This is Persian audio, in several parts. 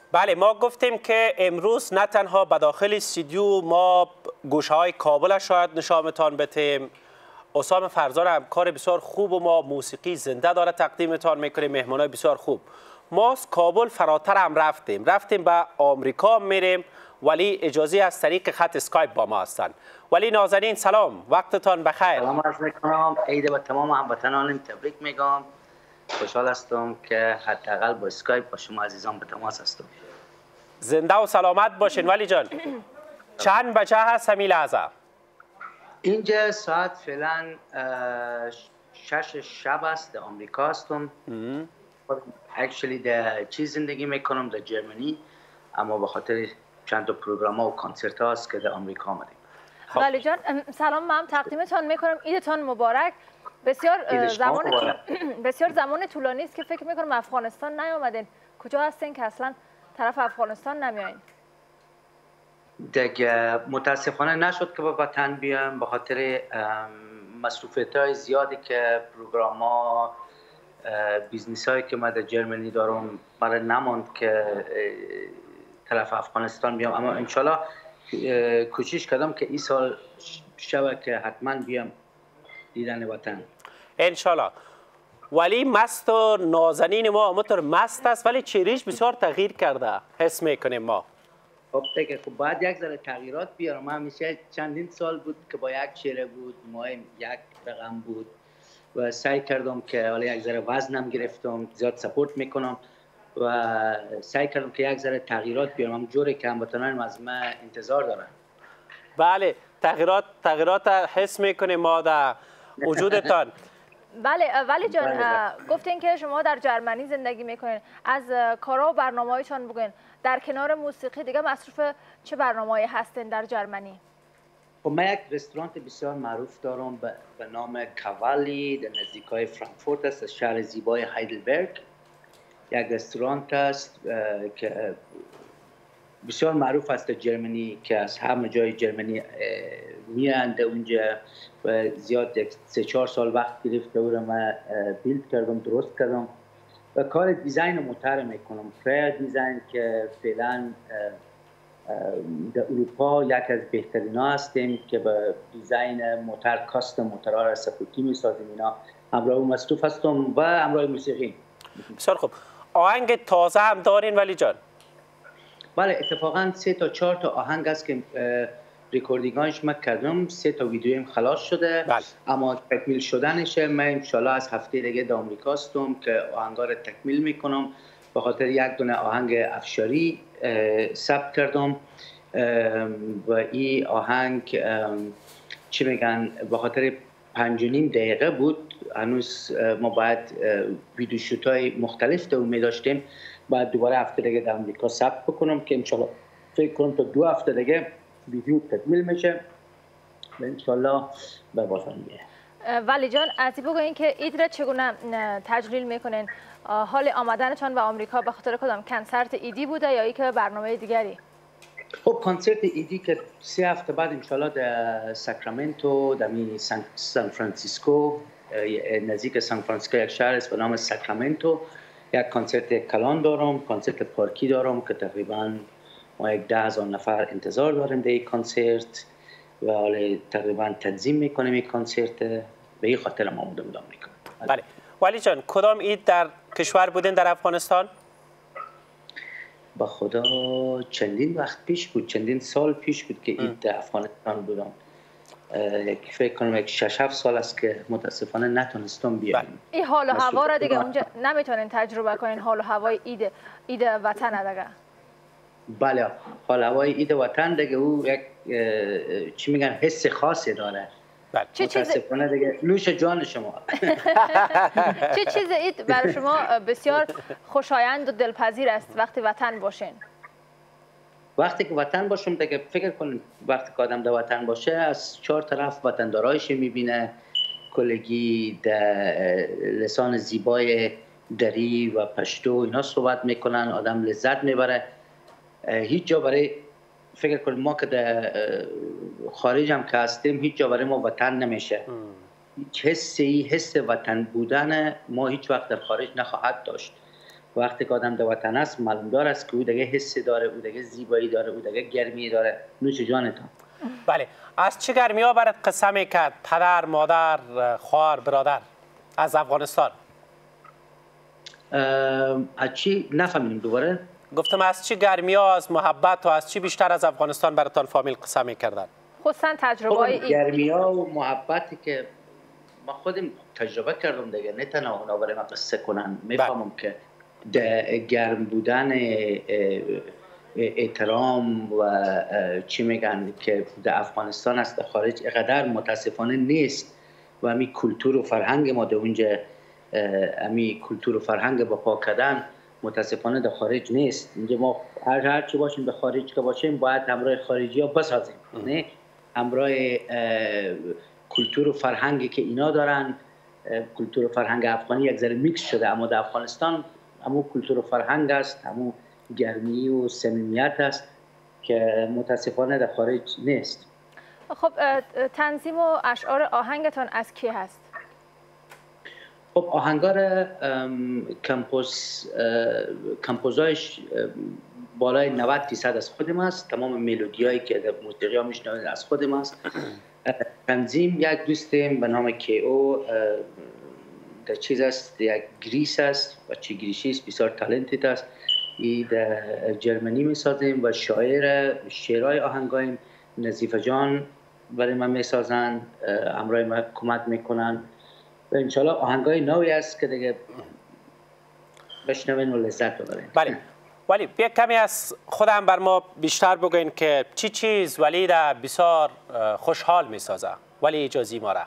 بله، ما گفتیم که امروز نه تنها به داخل استودیو ما گوشه‌های کابل شاید نشانتان بدیم. اسام فرزان همکار بسیار خوب و ما موسیقی زنده داره تقدیمتان میکنیم، مهمانای بسیار خوب. ما از کابل فراتر هم رفتیم به آمریکا میریم، ولی اجازه از طریق خط اسکایپ با ما هستند. ولی نازنین سلام، وقتتان بخیر. سلام عرض میکنم، عید به تمام هموطنان تبریک میگم. خوشحال هستم که حداقل با اسکایپ با شما عزیزان به تماس هستم. زنده و سلامت باشین ولی جان. چند بجه هست همین لحظه؟ اینجا ساعت فعلا 6 شب است. در آمریکا هستم. اکچولی در چیز زندگی میکنم در جرمنی، اما به خاطر چند تا پروگرام ها و کنسرت ها است که در آمریکا آمدیم. ولی جان سلام، من تقدیمتان میکنم. عیدتان مبارک. بسیار زمان طولانی است که فکر میکنم افغانستان نیامدین. کجا هستین که اصلا طرف افغانستان نمیایین؟ دیگه متاسفانه نشد که به وطن بیام به خاطر مصروفیت‌های زیادی که پروگرام‌ها بیزنس هایی که من در جرمنی دارم برای نماند که طرف افغانستان بیام، اما انشالله کوشش کردم که این سال شب که حتما بیام دیدن وطن انشالله. ولی مست و نازنین ما همونطور مست است، ولی چهرهش بسیار تغییر کرده حس میکنیم ما. خب دیگه خب باید یک ذره تغییرات بیارم. من همیشه چندین سال بود که با یک چهره بود، موهایم یک رقم بود و سعی کردم که حالا یک ذره وزنم گرفتم، زیاد سپورت میکنم و سعی کردم که یک ذره تغییرات بیارم، همونجوری که هموطنان از من انتظار دارن. بله، تغییرات حس میکنیم ما در وجودتان. بله ولی جان، گفتین که شما در جرمنی زندگی میکنین، از کارا و برنامه‌هایتان بگوین. در کنار موسیقی دیگه مصروف چه برنامه‌ای هستین در جرمنی؟ خب من یک رستوران بسیار معروف دارم به نام کاوالی، در نزدیکای فرانکفورت است، از شهر زیبای هایدلبرگ. یک رستوران است که بسیار معروف است در جرمنی، که از همه جای جرمنی میاند اونجا و زیاد 3-4 سال وقت گرفته و من بیلد کردم، درست کردم و کار دیزاین موتور میکنم. فیر دیزاین که فعلا در اروپا یک از بهترین ها هستیم که به دیزاین موتور، کاستم موتورها را سپورتی میسازیم. اینا همراه مصروف هستم و همراه موسیقی. بسیار خوب. آهنگ تازه هم دارین ولی جان؟ بله، اتفاقا 3 تا 4 تا آهنگ است که ریکوردینگاش من کردم. 3 تا ویدیویم خلاص شده. بله. اما تکمیل شدنشه من انشالله از هفته دیگه در آمریکا هستم که آهنگا رو تکمیل میکنم. به خاطر یک دونه آهنگ افشاری ثبت کردم و این آهنگ چی میگن به خاطر 5.5 دقیقه بود. هنوز ما باید ویدیو شوت های مختلف دومی داشتیم. بعد دوباره هفته دیگه در آمریکا ثبت بکنم که انشالله فکر کنم تا 2 هفته دیگه ویدیو تکمیل میشه و انشالله به وطن میه. ولی جان، از این بگوین که عید را چگونه تجلیل میکنین؟ حال آمدنتان به آمریکا به خاطر کدام کنسرت عیدی بوده یا ای که برنامه دیگری؟ خب کنسرت عیدی که 3 هفته بعد انشالله در ساکرامنتو، در سان فرانسیسکو، نزدیک سان فرانسیسکو یک شهر است به نام ساکرامنتو، یک کنسرت کلان دارم، کنسرت پارکی دارم که تقریبا ما 10,000 نفر انتظار داریم در این کنسرت و حالا تقریبا تنظیم میکنیم این کنسرت. به این خاطر ما آمدم در آمریکا. بله. ولی جان، کدام عید در کشور بودین در افغانستان؟ با خدا چندین وقت پیش بود، چندین سال پیش بود که عید در افغانستان بودم. فکر کنم 6-7 سال است که متاسفانه نتونستم بیام. این حال و هوا را دیگه اونجا نمیتونین تجربه کنین، حال و هوای عید وطن دیگه. بله، حال هوای عید وطن دیگه او یک چی میگن حس خاصی داره. بله. متاسفانه دیگه نوش جان شما. چه چیز عید برای شما بسیار خوشایند و دلپذیر است وقتی وطن باشین؟ وقتی که وطن باشم دیگه فکر کنید وقتی که آدم در وطن باشه از 4 طرف وطندارایش میبینه، کلگی در لسان زیبای دری و پشتو اینا صحبت میکنن، آدم لذت میبره. هیچ جا برای فکر کنید ما که در خارج هم که هستیم هیچ جا برای ما وطن نمیشه. هیچ حس وطن بودن ما هیچ وقت در خارج نخواهد داشت وقتی که آدم در وطن است معلوم دار است که او دیگه حس داره، او دیگه زیبایی داره، او دیگه گرمی داره. نوش جانتان. بله، از چه گرمی ها برات قصه میکرد پدر، مادر، خواهر، برادر از افغانستان؟ از چی نفهمیدم دوباره؟ گفتم از چه گرمی ها، از محبت و از چی بیشتر از افغانستان براتان فامیل قصه میکردن؟ خصوصا تجربه های گرمی ها و محبتی که ما خودم تجربه کردم دیگه، نه تنها اونا برای من قصه کنن. میفهمم که گرم بودن احترام و چی میگن که در افغانستان است، در خارج اینقدر متاسفانه نیست. و همین کلتور و فرهنگ ما در اونجا، همین کلتور و فرهنگ با پا کردن متاسفانه در خارج نیست. اینجا ما هر چی باشیم در خارج که باشیم باید همراه خارجی ها بسازیم، نه همراه کلتور و فرهنگی که اینا دارن. کلتور و فرهنگ افغانی یک ذره میکس شده، اما در افغانستان همون کلتور و فرهنگ است، همون گرمی و صمیمیت است که متاسفانه در خارج نیست. خب تنظیم و اشعار آهنگتان از کی هست؟ خب آهنگار کمپوزایش بالای 90% از خودم است. تمام ملودیایی که در موسیقی ها میشنوید از خودم است. تنظیم یک دوستم به نام کیو در چیز است، یک گریس است و چی گریشی است، بسیار تالنتید است. ای در جرمنی میسازیم و شعرهای آهنگایم نظیف جان برای من میسازن، همراه من کمک میکنن و انشالله آهنگای نوی است که دیگه بشنوین و لذت ببرین. بله، ولی بیا کمی از خودم بر ما بیشتر بگوین که چی چیز ولید بسیار خوشحال میسازه؟ ولی اجازی ما را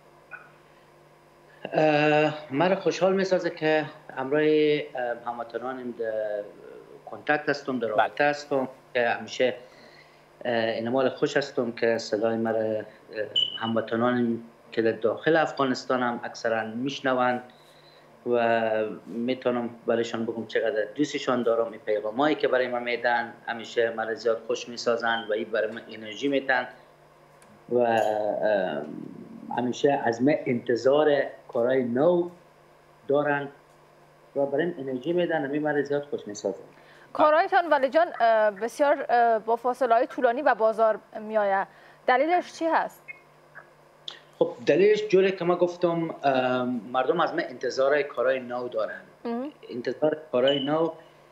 مرا خوشحال میسازه که همراه هموطنانم در کنتکت هستم، در رابطه هستم، که همیشه انمال خوش هستم که صدای مرا هموطنانم که در داخل افغانستان هم اکثرا میشنوند و میتونم برایشان بگم چقدر دوستشان دارم. این پیغامایی که برای من میدن همیشه مرا زیاد خوش میسازن و این برای من انرژی میدن و همیشه از من انتظار کارهای نو دارن و برای من انرژی میدن. همین مرا زیاد خوش میسازن. کارهایتان ولی جان بسیار با فاصله های طولانی و بازار میآید. دلیلش چی هست؟ خب دلیلش جوری که ما گفتم، مردم از من انتظار کارهای نو دارن. انتظار کارهای نو.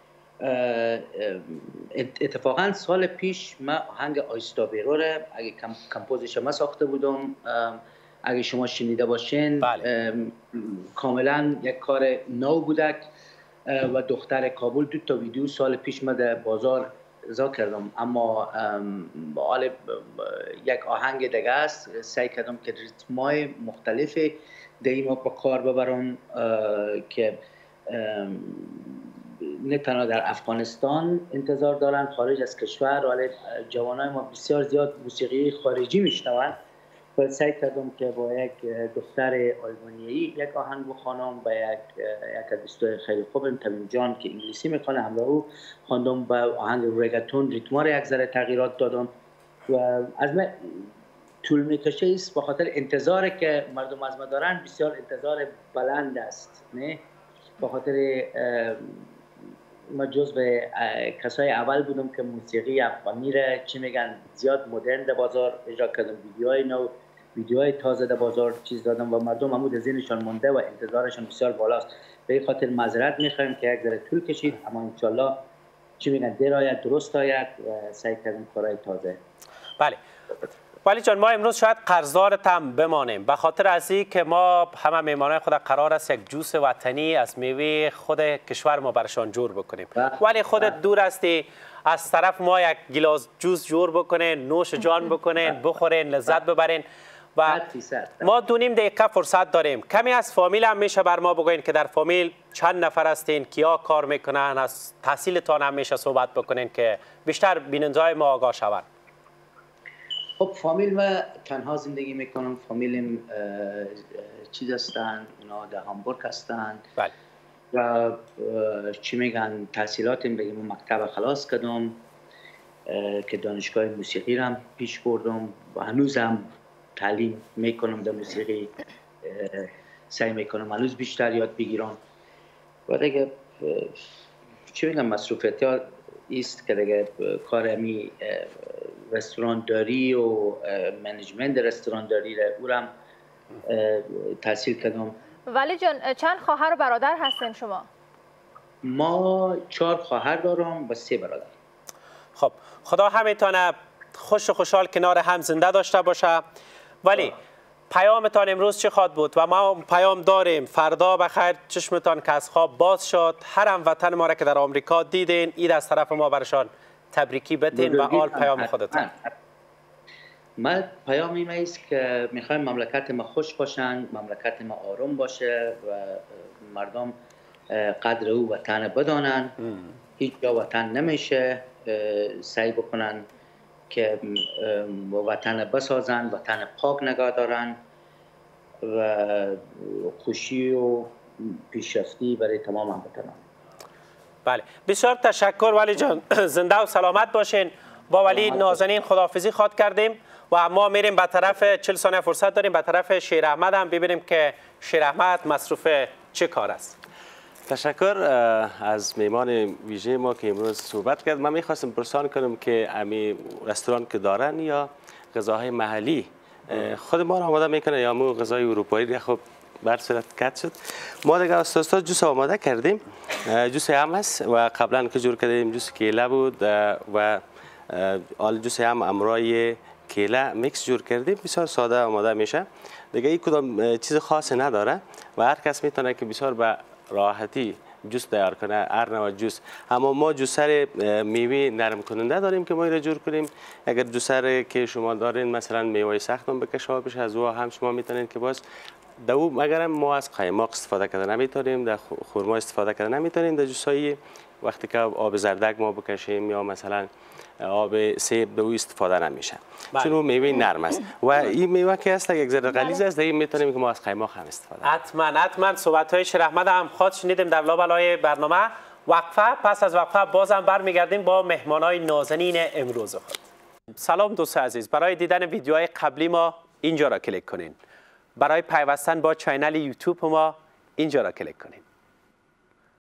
اتفاقا سال پیش من آهنگ آیستا بیرو را اگه کمپوزش ما ساخته بودم، اگه شما شنیده باشین. بله. کاملا یک کار نو بودک و دختر کابل 2 تا ویدیو سال پیش من در بازار اجرا کردم، اما حال یک آهنگ دیگه است. سعی کردم که ریتمای مختلفی دیما با کار ببرم که نه تنها در افغانستان انتظار دارن، خارج از کشور، ولی جوانای ما بسیار زیاد موسیقی خارجی میشنون و سعی کردم که با یک دختر آلبانیایی یک آهنگ بخوانم، با یک دوستای خیلی خوبم تمیم جان که انگلیسی میخونه، همراه او خواندم با آهنگ رگتون ریتما رو یک ذره تغییرات دادم و از من طول میکشه است، به خاطر انتظاری که مردم از ما دارن بسیار انتظار بلند است. نه به خاطر ما جزو کسای اول بودم که موسیقی افغانی را چی میگن زیاد مدرن در بازار اجرا کردم، ویدیوهای نو، ویدیوهای تازه در بازار چیز دادم و مردم همون ذهنشان مونده و انتظارشان بسیار بالاست. به این خاطر معذرت میخوایم که یک ذره طول کشید، اما انشالله چی میگن دیر آید درست آید و سعی کردم کارهای تازه. بله ولی جان، ما امروز شاید قرضدارت هم بمانیم به خاطر از این که ما همه میهمانای خود قرار است یک جوس وطنی از میوه خود کشور ما برشان جور بکنیم، ولی خودت دور هستی از طرف ما یک گلاس جوس جور بکنین، نوش جان بکنین، بخورین، لذت ببرین و ما 2.5 دقیقه فرصت داریم. کمی از فامیل هم میشه بر ما بگوین که در فامیل چند نفر هستین، کیا کار میکنن، از تحصیلتان هم میشه صحبت بکنین که بیشتر بیننده‌های ما آگاه شوند. خب فامیل ما تنها زندگی میکنم. فامیلم چیز هستن، اونا در هامبورگ هستن. بله. و چی میگن تحصیلاتم بگیم مکتب خلاص کردم که دانشگاه موسیقی رو هم پیش بردم و هنوزم تعلیم میکنم در موسیقی، سعی میکنم هنوز بیشتر یاد بگیرم و دیگه چی بگم مصروفیت ها است که دیگه کار می رستوران داری و منیجمنت رستوران داری را او هم تحصیل کردم. ولی جان چند خواهر و برادر هستین شما؟ ما 4 خواهر دارم و 3 برادر. خب خدا همیتانه خوش و خوشحال کنار هم زنده داشته باشه. ولی پیامتان امروز چه خواد بود؟ و ما پیام داریم فردا بخیر چشمتان که از خواب باز شد. هر هموطن ما را که در آمریکا دیدین اید از طرف ما برشان تبریکی بتین و آل پیام خودتان. من پیام این است که میخوایم مملکت ما خوش باشن، مملکت ما آروم باشه و مردم قدر او وطن بدانن. هیچ جا وطن نمیشه، سعی بکنن که وطن بسازن، وطن پاک نگاه دارن و خوشی و پیشرفتی برای تمام هموطنان. بله بسیار تشکر ولی جان، زنده و سلامت باشین. با ولی نازنین خداحافظی خواد کردیم و ما میریم به طرف 40 ثانیه فرصت داریم به طرف شیر احمد هم ببینیم که شیر احمد مصروف چه کار است. تشکر از میمان ویژه ما که امروز صحبت کرد. من میخواستم پرسان کنم که امی رستوران که دارن یا غذاهای محلی خود ما را آماده میکنه یا مو غذای اروپایی را خب بر صورت کت شد. ما دیگه استاد جوس آماده کردیم، جوس هم هست و قبلا که جور کردیم جوس کیله بود و آل جوس هم امرای کیله میکس جور کردیم، بسیار ساده آماده میشه دیگه. این کدام چیز خاصی نداره و هر کس میتونه که بسیار به راحتی جوس تیار کنه، هر نوع جوس. اما ما جوسر میوه نرم کننده داریم که ما را جور کنیم. اگر جوسر که شما دارین مثلا میوه سخت هم بکشه بشه از او هم شما میتونین که باز دو مگرم ما از قایماق استفاده کردن نمیتونیم، در خرما استفاده کردن نمیتونیم. در جوسای وقتی که آب زردک ما بکشیم یا مثلا آب سیب دو استفاده نمیشه چون اون میوه نرم است و این میوه که است یک ذره غلیظ است دیگه میتونیم که ما از قایماق هم استفاده. حتما صحبت های شیر احمد هم خواهد شنیدیم در لابلای برنامه. وقفه، پس از وقفه بازم برمیگردیم با مهمانای نازنین امروز خود. سلام دوست عزیز، برای دیدن ویدیوهای قبلی ما اینجا را کلیک کنین. برای پیوستن با چینل یوتیوب ما اینجا را کلیک کنین.